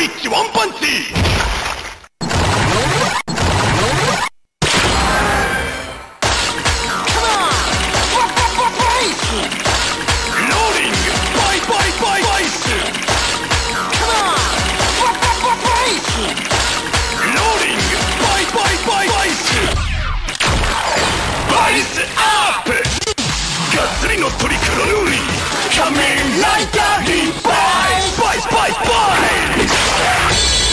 イッチワンパンチ。ローリングバイバイバイバイス。ローリングバイバイバイバイス。バイスアップ。ガッツリのトリクロヌーリー。仮面ライダーリバイスバイスバイスバイス。